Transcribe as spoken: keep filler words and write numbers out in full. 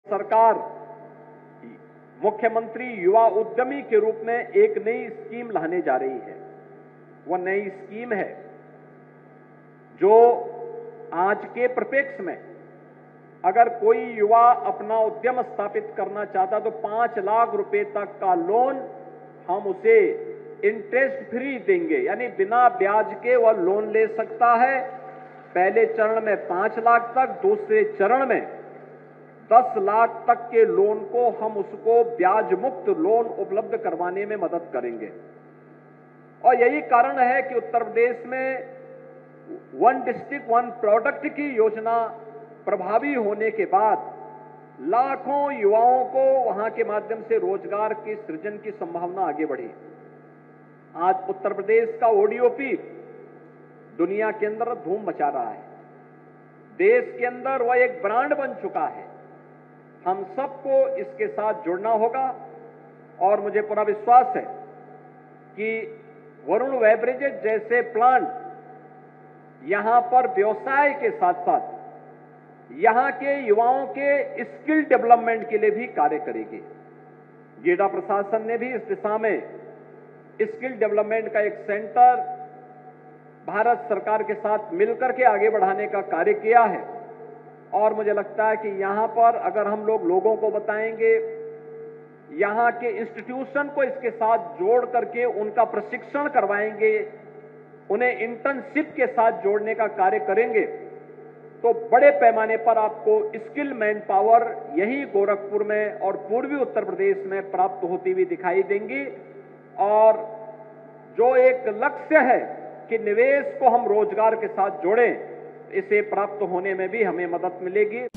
सरकार मुख्यमंत्री युवा उद्यमी के रूप में एक नई स्कीम लाने जा रही है। वह नई स्कीम है जो आज के परिप्रेक्ष्य में अगर कोई युवा अपना उद्यम स्थापित करना चाहता तो पांच लाख रुपए तक का लोन हम उसे इंटरेस्ट फ्री देंगे, यानी बिना ब्याज के वह लोन ले सकता है। पहले चरण में पांच लाख तक, दूसरे चरण में दस लाख तक के लोन को हम उसको ब्याज मुक्त लोन उपलब्ध करवाने में मदद करेंगे। और यही कारण है कि उत्तर प्रदेश में वन डिस्ट्रिक्ट वन प्रोडक्ट की योजना प्रभावी होने के बाद लाखों युवाओं को वहां के माध्यम से रोजगार के सृजन की संभावना आगे बढ़ी। आज उत्तर प्रदेश का ओडीओपी दुनिया के अंदर धूम मचा रहा है। देश के अंदर वह एक ब्रांड बन चुका है। हम सबको इसके साथ जुड़ना होगा और मुझे पूरा विश्वास है कि वरुण बेवरेजेज जैसे प्लांट यहां पर व्यवसाय के साथ साथ यहां के युवाओं के स्किल डेवलपमेंट के लिए भी कार्य करेगी। गीडा प्रशासन ने भी इस दिशा में स्किल डेवलपमेंट का एक सेंटर भारत सरकार के साथ मिलकर के आगे बढ़ाने का कार्य किया है। और मुझे लगता है कि यहां पर अगर हम लोग लोगों को बताएंगे, यहां के इंस्टीट्यूशन को इसके साथ जोड़ करके उनका प्रशिक्षण करवाएंगे, उन्हें इंटर्नशिप के साथ जोड़ने का कार्य करेंगे, तो बड़े पैमाने पर आपको स्किल मैन पावर यही गोरखपुर में और पूर्वी उत्तर प्रदेश में प्राप्त होती हुई दिखाई देंगी। और जो एक लक्ष्य है कि निवेश को हम रोजगार के साथ जोड़ें, इसे प्राप्त होने में भी हमें मदद मिलेगी।